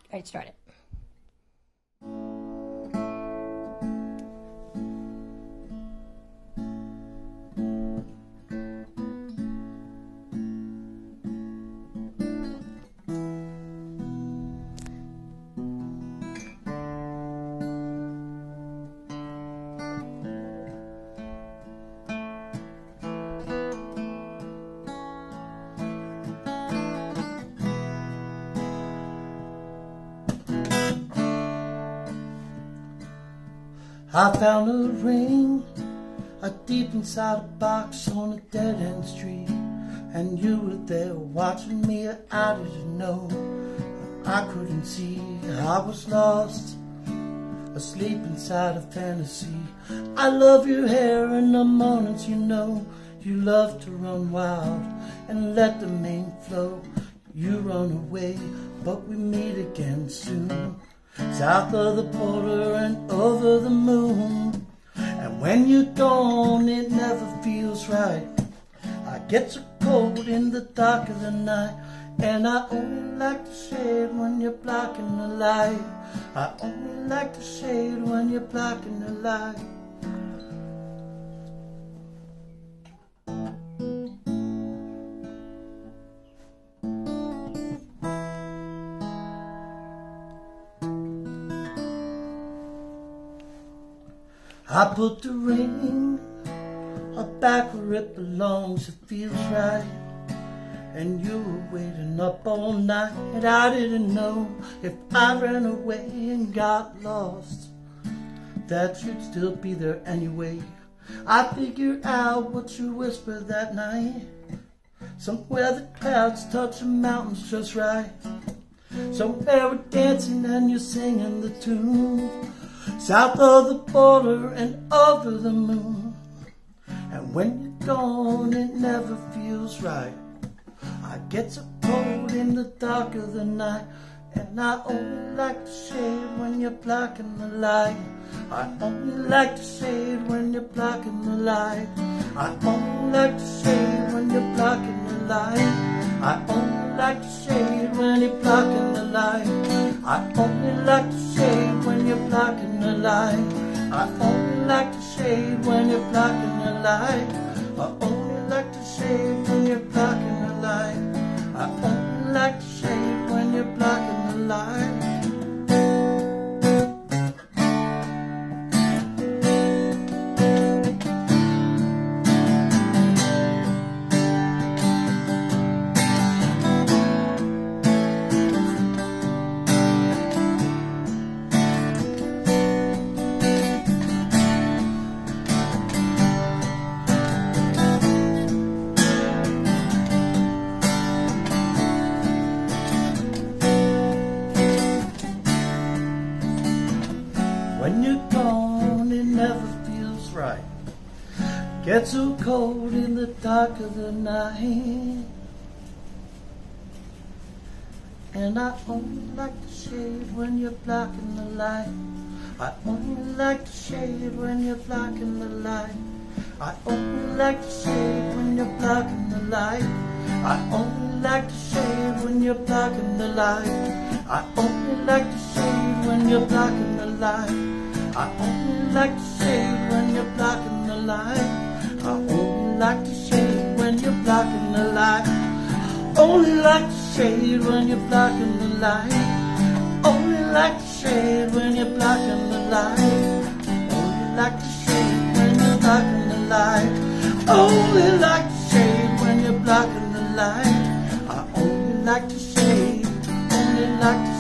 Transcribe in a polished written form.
Alright, start it. I found a ring deep inside a box on a dead-end street, and you were there watching me. I didn't know, I couldn't see. I was lost, asleep inside a fantasy. I love your hair in the mornings, you know. You love to run wild and let the main flow. You run away, but we meet again soon, south of the border and over the moon. And when you're gone, it never feels right. I get so cold in the dark of the night, and I only like to shade when you're blocking the light. I only like to shade when you're blocking the light. I put the ring back where it belongs, it feels right. And you were waiting up all night. I didn't know if I ran away and got lost, that you'd still be there anyway. I figured out what you whispered that night. Somewhere the clouds touch the mountains just right. Somewhere we're dancing and you're singing the tune, south of the border and over the moon. And when you're gone, it never feels right. I get so cold in the dark of the night, and I only like to shade when you're blocking the light. I only like to shade when you're blocking the light. I only like to shade when you're blocking the light. I only like to shade when you're blocking the light. I only like to shade when you're blocking the light. I only like to shade when you're blocking the light. I only like to shade when you're blocking the light. I only like to shade when you're blocking the light. When you're gone, it never feels right. Get so cold in the dark of the night, and I only like to shade when you're blocking the light. I only like to shade when you're blocking the light. I only like to shade when you're blocking the light. I only like to shade when you're blocking the light. I only like to shade when you're blocking the light. I only like to shade when you're blocking the light. I only like to shade when you're blocking the light. Only like to shade when you're blocking the light. Only like to shade when you're blocking the light. Only like to shade when you're blocking the light. Only like to shade when you're blocking the light. I only like to shade. Only like to